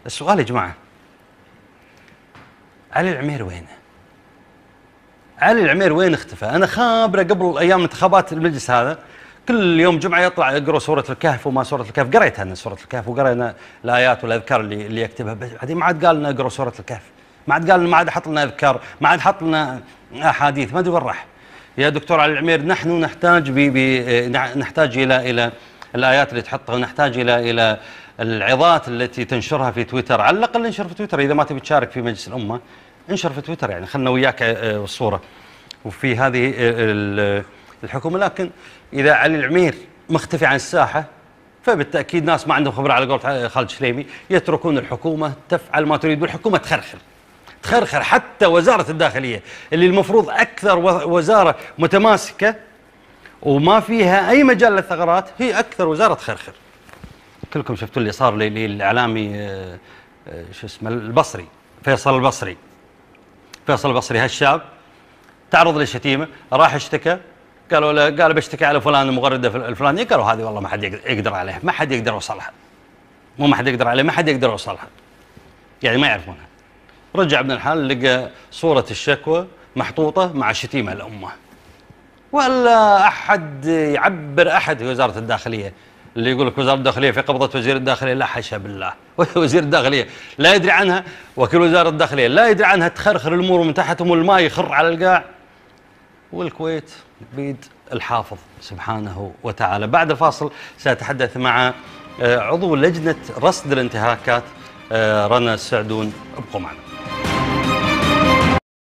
السؤال يا جماعة، علي العمير وينه؟ علي العمير وين اختفى؟ أنا خابره قبل أيام انتخابات المجلس هذا كل يوم جمعة يطلع يقرأ سورة الكهف وما سورة الكهف. قريتها أنا سورة الكهف وقرينا الآيات والأذكار اللي يكتبها، بعدين ما عاد قال لنا اقرأ سورة الكهف، ما عاد قال، ما عاد حط لنا أذكار، ما عاد حط لنا أحاديث، ما أدري وين راح. يا دكتور علي العمير، نحن نحتاج نحتاج إلى الآيات اللي تحطها، ونحتاج إلى العظات التي تنشرها في تويتر. على الأقل انشر في تويتر، إذا ما تبي تشارك في مجلس الأمة انشر في تويتر، يعني خلنا وياك الصورة وفي هذه الحكومة. لكن إذا علي العمير مختفي عن الساحة فبالتأكيد ناس ما عندهم خبرة، على قول خالد شليمي، يتركون الحكومة تفعل ما تريد، والحكومة تخرخر حتى وزارة الداخلية اللي المفروض أكثر وزارة متماسكة وما فيها أي مجال للثغرات، هي أكثر وزارة تخرخر. كلكم شفتوا اللي صار للإعلامي شو اسمه البصري، فيصل البصري هالشاب تعرض للشتيمة، راح اشتكى، قالوا له، قال بشتكي على فلان المغردة الفلانية، قالوا هذه والله ما حد يقدر عليها، ما حد يقدر يوصلها، مو ما حد يقدر عليها، ما حد يقدر يوصلها، يعني ما يعرفونها. رجع ابن الحلال لقى صورة الشكوى محطوطة مع شتيمة الأمة، ولا أحد يعبر أحد في وزارة الداخلية. اللي يقول لك وزارة الداخلية في قبضة وزير الداخلية، لا حاشا بالله، وزير الداخلية لا يدري عنها، وكيل وزارة الداخلية لا يدري عنها، تخرخر الأمور ومن تحتهم الماء يخر على القاع. والكويت بيد الحافظ سبحانه وتعالى. بعد الفاصل سأتحدث مع عضو لجنة رصد الانتهاكات رنا السعدون، ابقوا معنا.